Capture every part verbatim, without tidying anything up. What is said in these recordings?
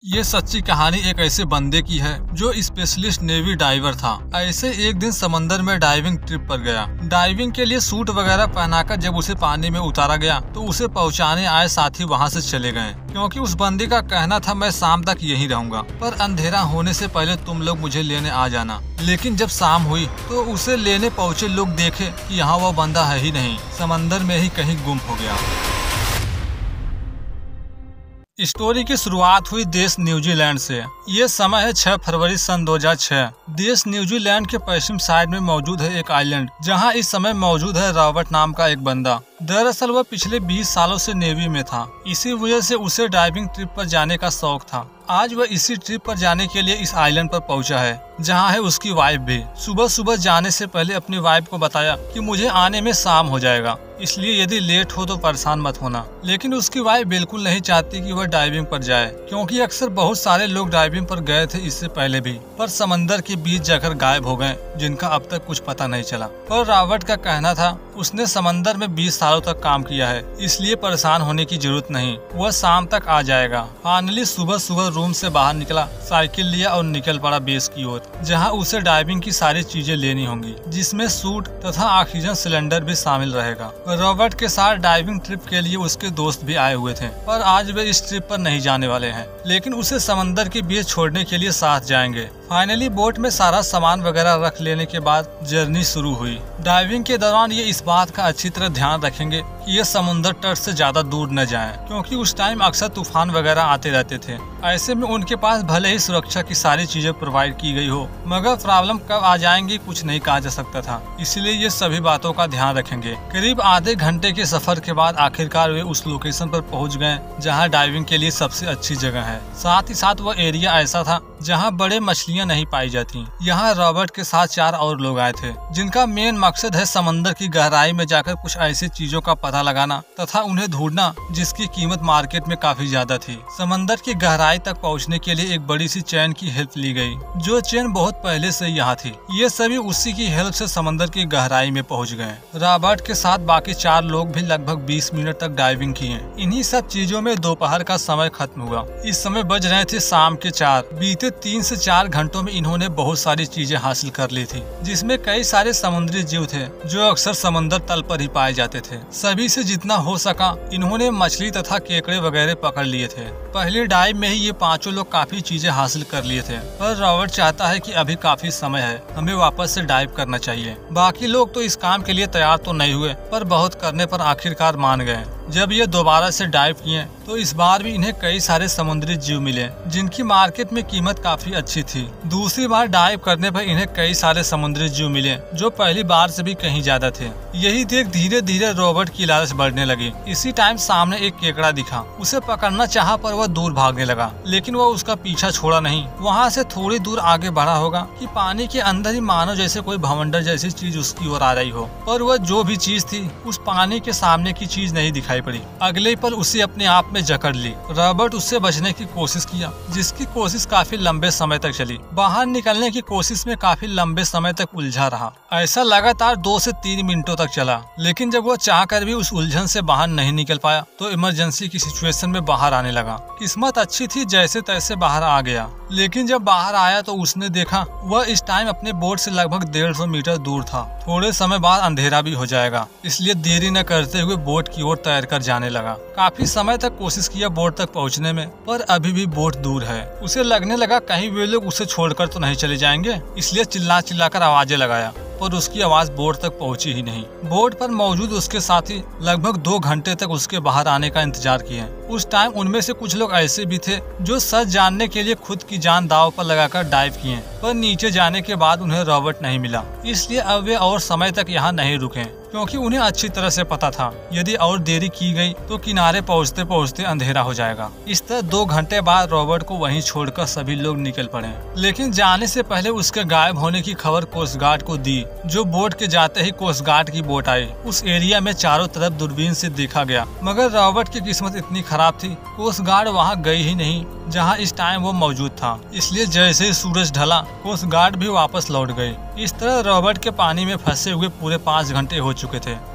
ये सच्ची कहानी एक ऐसे बंदे की है जो स्पेशलिस्ट नेवी डाइवर था। ऐसे एक दिन समंदर में डाइविंग ट्रिप पर गया। डाइविंग के लिए सूट वगैरह पहनाकर जब उसे पानी में उतारा गया तो उसे पहुंचाने आए साथी वहां से चले गए, क्योंकि उस बंदे का कहना था मैं शाम तक यहीं रहूंगा, पर अंधेरा होने से पहले तुम लोग मुझे लेने आ जाना। लेकिन जब शाम हुई तो उसे लेने पहुंचे लोग देखे कि यहाँ वो बंदा है ही नहीं, समंदर में ही कहीं गुम हो गया। स्टोरी की शुरुआत हुई देश न्यूजीलैंड से। ये समय है छह फरवरी सन दो हज़ार छह। देश न्यूजीलैंड के पश्चिम साइड में मौजूद है एक आइलैंड, जहां इस समय मौजूद है रॉबर्ट नाम का एक बंदा। दरअसल वह पिछले बीस सालों से नेवी में था, इसी वजह से उसे डाइविंग ट्रिप पर जाने का शौक था। आज वह इसी ट्रिप पर जाने के लिए इस आइलैंड पर पहुंचा है, जहां है उसकी वाइफ भी। सुबह सुबह जाने से पहले अपनी वाइफ को बताया कि मुझे आने में शाम हो जाएगा, इसलिए यदि लेट हो तो परेशान मत होना। लेकिन उसकी वाइफ बिल्कुल नहीं चाहती कि वह डाइविंग पर जाए, क्योंकि अक्सर बहुत सारे लोग डाइविंग पर गए थे इससे पहले भी, पर समंदर के बीच जाकर गायब हो गए, जिनका अब तक कुछ पता नहीं चला। पर रॉबर्ट का कहना था उसने समंदर में बीस सालों तक काम किया है, इसलिए परेशान होने की जरूरत नहीं, वह शाम तक आ जाएगा। फाइनली सुबह सुबह रूम से बाहर निकला, साइकिल लिया और निकल पड़ा बेस की ओर, जहां उसे डाइविंग की सारी चीजें लेनी होंगी, जिसमें सूट तथा ऑक्सीजन सिलेंडर भी शामिल रहेगा। रॉबर्ट के साथ डाइविंग ट्रिप के लिए उसके दोस्त भी आए हुए थे, पर आज वे इस ट्रिप पर नहीं जाने वाले हैं, लेकिन उसे समंदर के बीच छोड़ने के लिए साथ जाएंगे। फाइनली बोट में सारा सामान वगैरह रख लेने के बाद जर्नी शुरू हुई। डाइविंग के दौरान ये इस बात का अच्छी तरह ध्यान रखेंगे कि ये समुद्र तट से ज्यादा दूर न जाएं, क्योंकि उस टाइम अक्सर तूफान वगैरह आते रहते थे। ऐसे में उनके पास भले ही सुरक्षा की सारी चीजें प्रोवाइड की गई हो, मगर प्रॉब्लम कब आ जाएंगी कुछ नहीं कहा जा सकता था, इसलिए ये सभी बातों का ध्यान रखेंगे। करीब आधे घंटे के सफर के बाद आखिरकार वे उस लोकेशन पर पहुंच गए जहां डाइविंग के लिए सबसे अच्छी जगह है। साथ ही साथ वह एरिया ऐसा था जहां बड़े मछलियां नहीं पाई जाती। यहाँ रॉबर्ट के साथ चार और लोग आए थे, जिनका मेन मकसद है समंदर की गहराई में जाकर कुछ ऐसी चीजों का पता लगाना तथा उन्हें ढूंढना जिसकी कीमत मार्केट में काफी ज्यादा थी। समंदर की गहराई तक पहुँचने के लिए एक बड़ी सी चैन की हेल्प ली गई, जो चैन बहुत पहले से यहाँ थी। ये सभी उसी की हेल्प से समंदर की गहराई में पहुँच गए। रॉबर्ट के साथ बाकी चार लोग भी लगभग बीस मिनट तक डाइविंग किए। इन्हीं सब चीजों में दोपहर का समय खत्म हुआ। इस समय बज रहे थे शाम के चार। बीते तीन से चार घंटों में इन्होंने बहुत सारी चीजें हासिल कर ली थी, जिसमें कई सारे समुद्री जीव थे जो अक्सर समंदर तल पर ही पाए जाते थे। सभी से जितना हो सका इन्होंने मछली तथा केकड़े वगैरह पकड़ लिए थे। पहले डाइव में ही ये पांचों लोग काफी चीजें हासिल कर लिए थे, पर रॉबर्ट चाहता है कि अभी काफी समय है, हमें वापस से डाइव करना चाहिए। बाकी लोग तो इस काम के लिए तैयार तो नहीं हुए, पर बहुत करने पर आखिरकार मान गए। जब ये दोबारा से डाइव किए तो इस बार भी इन्हें कई सारे समुद्री जीव मिले, जिनकी मार्केट में कीमत काफी अच्छी थी। दूसरी बार डाइव करने पर इन्हें कई सारे समुद्री जीव मिले, जो पहली बार से भी कहीं ज्यादा थे। यही देख धीरे धीरे रॉबर्ट की लालच बढ़ने लगी। इसी टाइम सामने एक केकड़ा दिखा, उसे पकड़ना चाहा पर वह दूर भागने लगा, लेकिन वह उसका पीछा छोड़ा नहीं। वहाँ से थोड़ी दूर आगे बढ़ा होगा कि पानी के अंदर ही मानो जैसे कोई भवंडर जैसी चीज उसकी ओर आ रही हो, पर वह जो भी चीज थी उस पानी के सामने की चीज नहीं दिखाई पड़ी। अगले पल उसे अपने आप में जकड़ ली। रॉबर्ट उससे बचने की कोशिश किया, जिसकी कोशिश काफी लंबे समय तक चली। बाहर निकलने की कोशिश में काफी लंबे समय तक उलझा रहा। ऐसा लगातार दो से तीन मिनटों तक चला, लेकिन जब वो चाहकर भी उस उलझन से बाहर नहीं निकल पाया तो इमरजेंसी की सिचुएशन में बाहर आने लगा। किस्मत अच्छी थी, जैसे तैसे बाहर आ गया। लेकिन जब बाहर आया तो उसने देखा वह इस टाइम अपने बोट से लगभग डेढ़ सौ मीटर दूर था। थोड़े समय बाद अंधेरा भी हो जाएगा, इसलिए देरी न करते हुए बोट की ओर तैर कर जाने लगा। काफी समय तक कोशिश किया बोट तक पहुंचने में, पर अभी भी बोट दूर है। उसे लगने लगा कहीं वे लोग उसे छोड़कर तो नहीं चले जाएंगे, इसलिए चिल्ला चिल्लाकर आवाजें लगाया, पर उसकी आवाज बोट तक पहुंची ही नहीं। बोट पर मौजूद उसके साथी लगभग दो घंटे तक उसके बाहर आने का इंतजार किए। उस टाइम उनमें से कुछ लोग ऐसे भी थे जो सच जानने के लिए खुद की जान दांव पर लगाकर डाइव किए, पर नीचे जाने के बाद उन्हें रॉबर्ट नहीं मिला, इसलिए अब वे और समय तक यहाँ नहीं रुके, क्योंकि उन्हें अच्छी तरह से पता था यदि और देरी की गई तो किनारे पहुँचते पहुँचते अंधेरा हो जाएगा। इस तरह दो घंटे बाद रॉबर्ट को वहीं छोड़कर सभी लोग निकल पड़े, लेकिन जाने से पहले उसके गायब होने की खबर कोस्ट गार्ड को दी। जो बोट के जाते ही कोस्ट गार्ड की बोट आई। उस एरिया में चारों तरफ दूरबीन से देखा गया, मगर रॉबर्ट की किस्मत इतनी खराब थी, कोस्ट गार्ड वहाँ गई ही नहीं जहाँ इस टाइम वो मौजूद था। इसलिए जैसे ही सूरज ढला कोस्ट गार्ड भी वापस लौट गई। इस तरह रॉबर्ट के पानी में फंसे हुए पूरे पाँच घंटे हो चुके थे।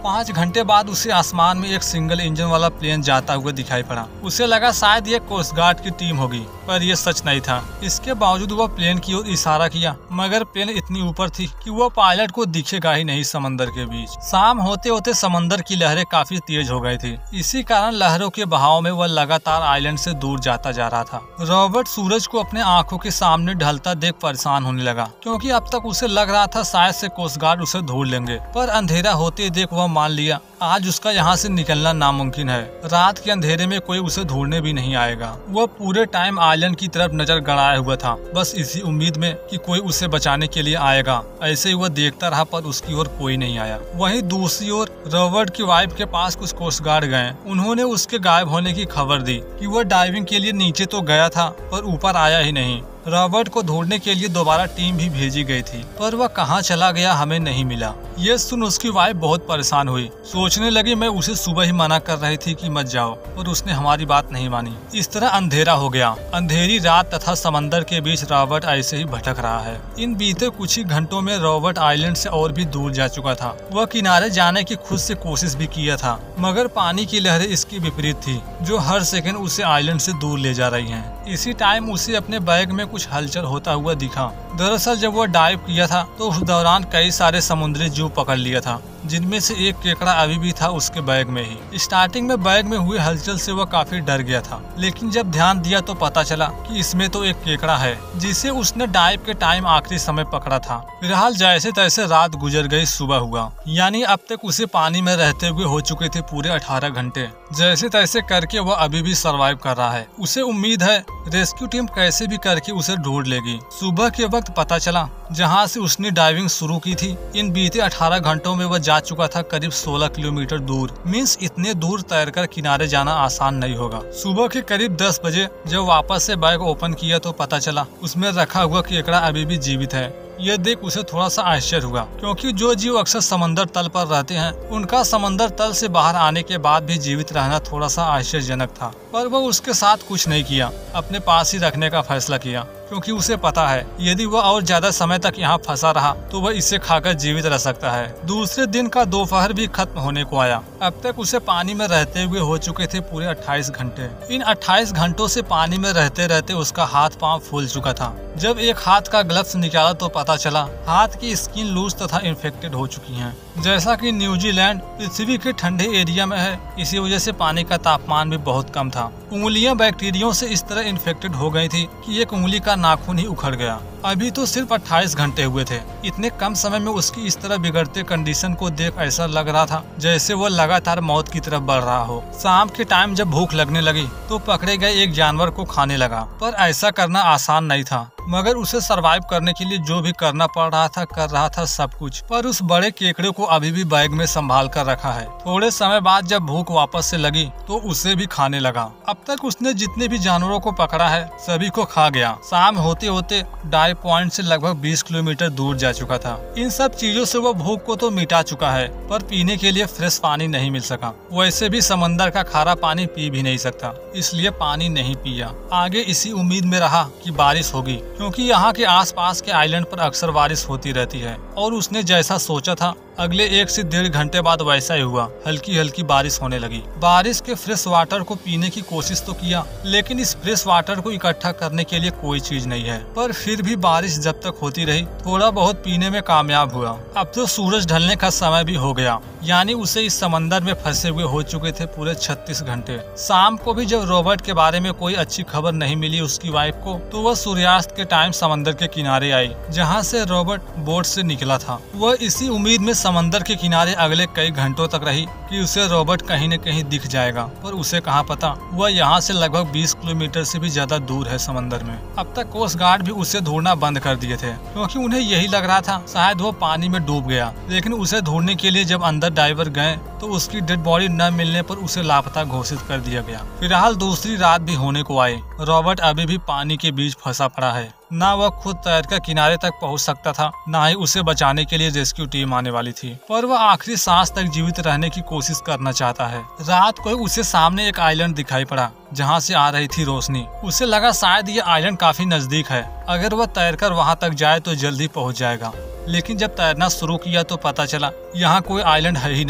पाँच घंटे बाद उसे आसमान में एक सिंगल इंजन वाला प्लेन जाता हुआ दिखाई पड़ा। उसे लगा शायद ये कोस्ट गार्ड की टीम होगी, पर यह सच नहीं था। इसके बावजूद वह प्लेन की ओर इशारा किया, मगर प्लेन इतनी ऊपर थी कि वह पायलट को दिखेगा ही नहीं समंदर के बीच। शाम होते होते समंदर की लहरें काफी तेज हो गई थी। इसी कारण लहरों के बहाव में वह लगातार आइलैंड से दूर जाता जा रहा था। रॉबर्ट सूरज को अपने आंखों के सामने ढलता देख परेशान होने लगा, क्योंकि अब तक उसे लग रहा था शायद से कोस्ट गार्ड उसे ढूंढ लेंगे, पर अंधेरा होते देख वह मान लिया आज उसका यहाँ से निकलना नामुमकिन है। रात के अंधेरे में कोई उसे ढूंढने भी नहीं आएगा। वह पूरे टाइम आइलैंड की तरफ नजर गड़ाए हुआ था, बस इसी उम्मीद में कि कोई उसे बचाने के लिए आएगा। ऐसे ही वह देखता रहा, पर उसकी ओर कोई नहीं आया। वहीं दूसरी ओर रॉबर्ट की वाइफ के पास कुछ कोस्ट गार्ड गए। उन्होंने उसके गायब होने की खबर दी कि वह डाइविंग के लिए नीचे तो गया था, पर ऊपर आया ही नहीं। रॉबर्ट को ढूंढने के लिए दोबारा टीम भी भेजी गई थी, पर वह कहाँ चला गया हमें नहीं मिला। ये सुन उसकी वाइफ बहुत परेशान हुई। सोचने लगी मैं उसे सुबह ही मना कर रही थी कि मत जाओ, और उसने हमारी बात नहीं मानी। इस तरह अंधेरा हो गया। अंधेरी रात तथा समंदर के बीच रॉबर्ट ऐसे ही भटक रहा है। इन बीते कुछ ही घंटों में रॉबर्ट आइलैंड से और भी दूर जा चुका था। वह किनारे जाने की खुद से कोशिश भी किया था, मगर पानी की लहरें इसकी विपरीत थी, जो हर सेकंड उसे आइलैंड से दूर ले जा रही हैं। इसी टाइम उसे अपने बैग में कुछ हलचल होता हुआ दिखा। दरअसल जब वह डाइव किया था तो उस दौरान कई सारे समुद्री जीव पकड़ लिया था, जिनमें से एक केकड़ा अभी भी था उसके बैग में ही। स्टार्टिंग में बैग में हुई हलचल से वह काफी डर गया था, लेकिन जब ध्यान दिया तो पता चला कि इसमें तो एक केकड़ा है, जिसे उसने डाइव के टाइम आखिरी समय पकड़ा था। फिलहाल जैसे तैसे रात गुजर गई, सुबह हुआ, यानी अब तक उसे पानी में रहते हुए हो चुके थे पूरे अठारह घंटे। जैसे तैसे करके वह अभी भी सरवाइव कर रहा है। उसे उम्मीद है रेस्क्यू टीम कैसे भी करके उसे ढूंढ लेगी। सुबह के वक्त पता चला जहाँ से उसने डाइविंग शुरू की थी, इन बीते अठारह घंटों में वह जा चुका था करीब सोलह किलोमीटर दूर। मीन्स इतने दूर तैरकर किनारे जाना आसान नहीं होगा। सुबह के करीब दस बजे जब वापस से बैग ओपन किया तो पता चला उसमें रखा हुआ केकड़ा अभी भी जीवित है। यह देख उसे थोड़ा सा आश्चर्य हुआ, क्योंकि जो जीव अक्सर समंदर तल पर रहते हैं उनका समंदर तल से बाहर आने के बाद भी जीवित रहना थोड़ा सा आश्चर्यजनक था। पर वह उसके साथ कुछ नहीं किया, अपने पास ही रखने का फैसला किया, क्योंकि उसे पता है यदि वह और ज्यादा समय तक यहाँ फंसा रहा तो वह इसे खाकर जीवित रह सकता है। दूसरे दिन का दोपहर भी खत्म होने को आया। अब तक उसे पानी में रहते हुए हो चुके थे पूरे अट्ठाईस घंटे। इन अट्ठाईस घंटों से पानी में रहते रहते उसका हाथ पांव फूल चुका था। जब एक हाथ का ग्लव्स निकाला तो पता चला हाथ की स्किन लूज तथा इन्फेक्टेड हो चुकी है। जैसा कि न्यूजीलैंड पृथ्वी के ठंडे एरिया में है, इसी वजह से पानी का तापमान भी बहुत कम था। उंगलियां बैक्टीरिया से इस तरह इन्फेक्टेड हो गई थी कि एक उंगली का नाखून ही उखड़ गया। अभी तो सिर्फ अट्ठाईस घंटे हुए थे। इतने कम समय में उसकी इस तरह बिगड़ते कंडीशन को देख ऐसा लग रहा था जैसे वह लगातार मौत की तरफ बढ़ रहा हो। शाम के टाइम जब भूख लगने लगी तो पकड़े गए एक जानवर को खाने लगा, पर ऐसा करना आसान नहीं था। मगर उसे सरवाइव करने के लिए जो भी करना पड़ रहा था कर रहा था सब कुछ। पर उस बड़े केकड़े को अभी भी बैग में संभाल कर रखा है। थोड़े समय बाद जब भूख वापस से लगी तो उसे भी खाने लगा। अब तक उसने जितने भी जानवरों को पकड़ा है सभी को खा गया। शाम होते होते डाइव पॉइंट से लगभग बीस किलोमीटर दूर जा चुका था। इन सब चीजों से वह भूख को तो मिटा चुका है, पर पीने के लिए फ्रेश पानी नहीं मिल सका। वैसे भी समंदर का खारा पानी पी भी नहीं सकता, इसलिए पानी नहीं पिया। आगे इसी उम्मीद में रहा कि बारिश होगी, क्योंकि यहाँ के आसपास के आइलैंड पर अक्सर बारिश होती रहती है। और उसने जैसा सोचा था अगले एक से डेढ़ घंटे बाद वैसा ही हुआ। हल्की हल्की बारिश होने लगी। बारिश के फ्रेश वाटर को पीने की कोशिश तो किया, लेकिन इस फ्रेश वाटर को इकट्ठा करने के लिए कोई चीज नहीं है। पर फिर भी बारिश जब तक होती रही थोड़ा बहुत पीने में कामयाब हुआ। अब तो सूरज ढलने का समय भी हो गया, यानी उसे इस समंदर में फंसे हुए हो चुके थे पूरे छत्तीस घंटे। शाम को भी जब रॉबर्ट के बारे में कोई अच्छी खबर नहीं मिली उसकी वाइफ को, तो वह सूर्यास्त के टाइम समंदर के किनारे आई, जहाँ से रॉबर्ट बोट से निकला था। वह इसी उम्मीद में समंदर के किनारे अगले कई घंटों तक रही कि उसे रॉबर्ट कहीं न कहीं दिख जाएगा, पर उसे कहाँ पता वह यहाँ से लगभग बीस किलोमीटर से भी ज्यादा दूर है समंदर में। अब तक कोस्ट गार्ड भी उसे ढूंढना बंद कर दिए थे, क्योंकि उन्हें यही लग रहा था शायद वो पानी में डूब गया। लेकिन उसे ढूंढने के लिए जब अंदर डाइवर गए तो उसकी डेड बॉडी न मिलने पर उसे लापता घोषित कर दिया गया। फिलहाल दूसरी रात भी होने को आई। रॉबर्ट अभी भी पानी के बीच फंसा पड़ा है। ना वह खुद तैरकर किनारे तक पहुंच सकता था, ना ही उसे बचाने के लिए रेस्क्यू टीम आने वाली थी। पर वह आखिरी सांस तक जीवित रहने की कोशिश करना चाहता है। रात को उसे सामने एक आइलैंड दिखाई पड़ा, जहां से आ रही थी रोशनी। उसे लगा शायद ये आइलैंड काफी नजदीक है, अगर वह तैरकर वहां तक जाए तो जल्दी पहुंच जाएगा। लेकिन जब तैरना शुरू किया तो पता चला यहाँ कोई आइलैंड है ही नहीं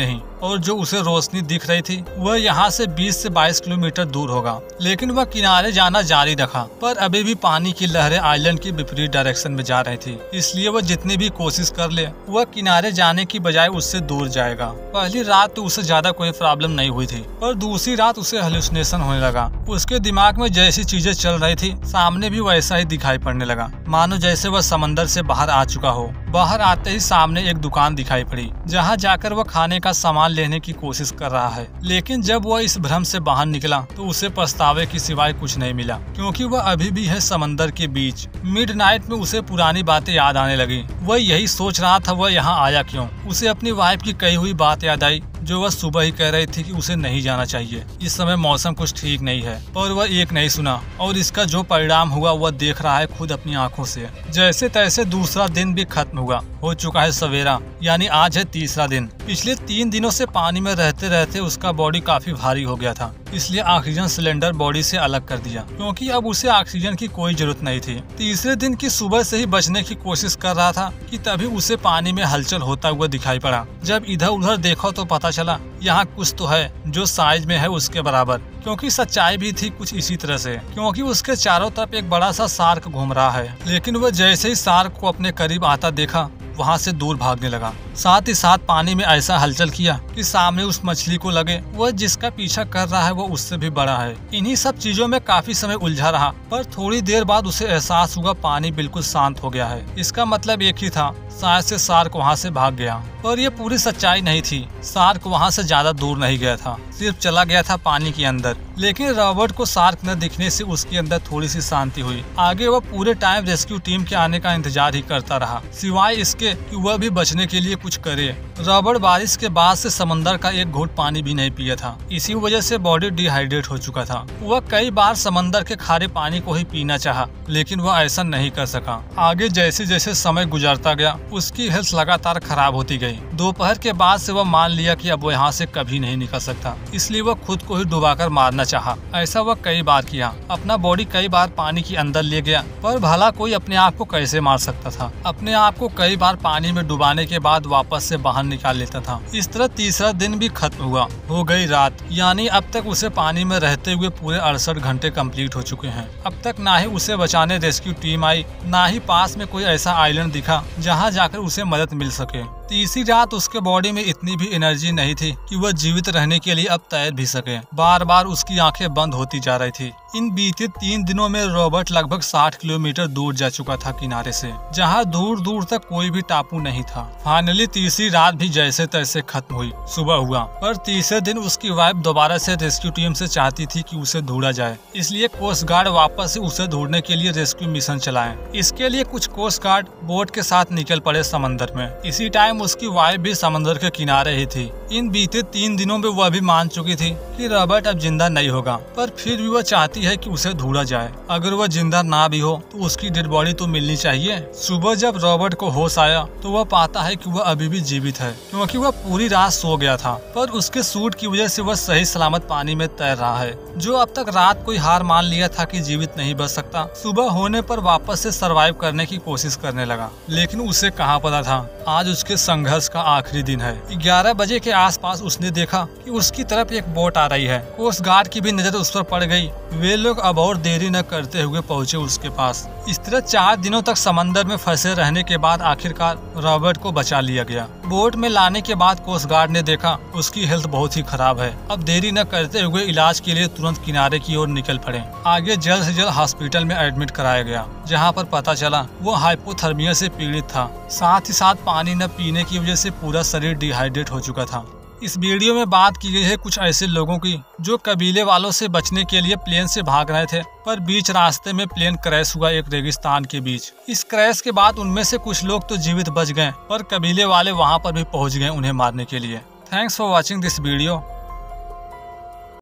और जो उसे रोशनी दिख रही थी वह यहाँ से बीस से बाईस किलोमीटर दूर होगा। लेकिन वह किनारे जाना जारी रखा, पर अभी भी पानी की लहरें आइलैंड की विपरीत डायरेक्शन में जा रही थी। इसलिए वह जितनी भी कोशिश कर ले वह किनारे जाने की बजाय उससे दूर जाएगा। पहली रात तो उसे ज्यादा कोई प्रॉब्लम नहीं हुई थी, पर दूसरी रात उसे हेलुसिनेशन होने लगा। उसके दिमाग में जैसी चीजें चल रही थी सामने भी वैसा ही दिखाई पड़ने लगा, मानो जैसे वह समंदर से बाहर आ चुका हो। बाहर आते ही सामने एक दुकान दिखाई पड़ी, जहाँ जाकर वह खाने का सामान लेने की कोशिश कर रहा है। लेकिन जब वह इस भ्रम से बाहर निकला तो उसे पछतावे की सिवाय कुछ नहीं मिला, क्योंकि वह अभी भी है समंदर के बीच। मिडनाइट में उसे पुरानी बातें याद आने लगी। वह यही सोच रहा था वह यहाँ आया क्यों। उसे अपनी वाइफ की कही हुई बात याद आई, जो वह सुबह ही कह रही थी कि उसे नहीं जाना चाहिए। इस समय मौसम कुछ ठीक नहीं है, पर वह एक नहीं सुना और इसका जो परिणाम हुआ वह देख रहा है खुद अपनी आंखों से। जैसे तैसे दूसरा दिन भी खत्म हुआ। हो चुका है सवेरा, यानी आज है तीसरा दिन। पिछले तीन दिनों से पानी में रहते रहते उसका बॉडी काफी भारी हो गया था, इसलिए ऑक्सीजन सिलेंडर बॉडी से अलग कर दिया, क्योंकि अब उसे ऑक्सीजन की कोई जरूरत नहीं थी। तीसरे दिन की सुबह से ही बचने की कोशिश कर रहा था कि तभी उसे पानी में हलचल होता हुआ दिखाई पड़ा। जब इधर उधर देखा तो पता चला यहाँ कुछ तो है जो साइज में है उसके बराबर, क्योंकि सच्चाई भी थी कुछ इसी तरह से, क्योंकि उसके चारों तरफ एक बड़ा सा शार्क घूम रहा है। लेकिन वह जैसे ही शार्क को अपने करीब आता देखा वहाँ से दूर भागने लगा। साथ ही साथ पानी में ऐसा हलचल किया कि सामने उस मछली को लगे वह जिसका पीछा कर रहा है वो उससे भी बड़ा है। इन्हीं सब चीजों में काफी समय उलझा रहा, पर थोड़ी देर बाद उसे एहसास हुआ पानी बिल्कुल शांत हो गया है। इसका मतलब एक ही था, शायद से शार्क वहाँ से भाग गया। पर यह पूरी सच्चाई नहीं थी। शार्क वहाँ से ज्यादा दूर नहीं गया था, सिर्फ चला गया था पानी के अंदर। लेकिन रॉबर्ट को शार्क न दिखने से उसके अंदर थोड़ी सी शांति हुई। आगे वह पूरे टाइम रेस्क्यू टीम के आने का इंतजार ही करता रहा, सिवाय इसके कि वह भी बचने के लिए कुछ करे। रॉबर्ट बारिश के बाद से समंदर का एक घूंट पानी भी नहीं पिया था, इसी वजह से बॉडी डिहाइड्रेट हो चुका था। वह कई बार समंदर के खारे पानी को ही पीना चाहा, लेकिन वह ऐसा नहीं कर सका। आगे जैसे जैसे समय गुजरता गया उसकी हेल्थ लगातार खराब होती गई। दोपहर के बाद से वह मान लिया कि अब वो यहाँ से कभी नहीं निकल सकता, इसलिए वह खुद को ही डुबाकर मारना चाहा। ऐसा वह कई बार किया, अपना बॉडी कई बार पानी के अंदर ले गया, पर भला कोई अपने आप को कैसे मार सकता था। अपने आप को कई बार पानी में डुबाने के बाद वापस से बाहर निकाल लेता था। इस तरह तीसरा दिन भी खत्म हुआ। हो गई रात, यानी अब तक उसे पानी में रहते हुए पूरे अड़सठ घंटे कंप्लीट हो चुके हैं। अब तक ना ही उसे बचाने रेस्क्यू टीम आई, ना ही पास में कोई ऐसा आइलैंड दिखा जहाँ जाकर उसे मदद मिल सके। तीसरी रात उसके बॉडी में इतनी भी एनर्जी नहीं थी कि वह जीवित रहने के लिए अब तैर भी सके। बार बार उसकी आंखें बंद होती जा रही थी। इन बीते तीन दिनों में रॉबर्ट लगभग साठ किलोमीटर दूर जा चुका था किनारे से, जहां दूर दूर तक कोई भी टापू नहीं था। फाइनली तीसरी रात भी जैसे तैसे खत्म हुई। सुबह हुआ, पर तीसरे दिन उसकी वाइफ दोबारा से रेस्क्यू टीम से चाहती थी कि उसे ढूंढा जाए, इसलिए कोस्ट गार्ड वापस से उसे ढूंढने के लिए रेस्क्यू मिशन चलाए। इसके लिए कुछ कोस्ट गार्ड बोट के साथ निकल पड़े समंदर में। इसी टाइम उसकी वाइफ भी समंदर के किनारे ही थी। इन बीते तीन दिनों में वह भी मान चुकी थी कि रॉबर्ट अब जिंदा नहीं होगा, पर फिर भी वह चाहती है कि उसे ढूंढा जाए। अगर वह जिंदा ना भी हो तो उसकी डेड बॉडी तो मिलनी चाहिए। सुबह जब रॉबर्ट को होश आया तो वह पाता है कि वह अभी भी जीवित है, क्योंकि वह पूरी रात सो गया था, पर उसके सूट की वजह से वह सही सलामत पानी में तैर रहा है। जो अब तक रात को हार मान लिया था कि जीवित नहीं बच सकता, सुबह होने पर वापस से सरवाइव करने की कोशिश करने लगा। लेकिन उसे कहाँ पता था आज उसके संघर्ष का आखिरी दिन है। ग्यारह बजे के आसपास उसने देखा कि उसकी तरफ एक बोट आ रही है। कोस्ट गार्ड की भी नजर उस पर पड़ गई। वे लोग अब और देरी न करते हुए पहुंचे उसके पास। इस तरह चार दिनों तक समंदर में फंसे रहने के बाद आखिरकार रॉबर्ट को बचा लिया गया। बोट में लाने के बाद कोस्ट गार्ड ने देखा उसकी हेल्थ बहुत ही खराब है। अब देरी न करते हुए इलाज के लिए तुरंत किनारे की ओर निकल पड़े। आगे जल्द से जल्द हॉस्पिटल में एडमिट कराया गया, जहाँ पर पता चला वो हाइपोथर्मिया से पीड़ित था। साथ ही साथ पानी न पीने की वजह से पूरा शरीर डिहाइड्रेट हो चुका था। इस वीडियो में बात की गई है कुछ ऐसे लोगों की जो कबीले वालों से बचने के लिए प्लेन से भाग रहे थे, पर बीच रास्ते में प्लेन क्रैश हुआ एक रेगिस्तान के बीच। इस क्रैश के बाद उनमें से कुछ लोग तो जीवित बच गए, पर कबीले वाले वहां पर भी पहुंच गए उन्हें मारने के लिए। Thanks for watching this video.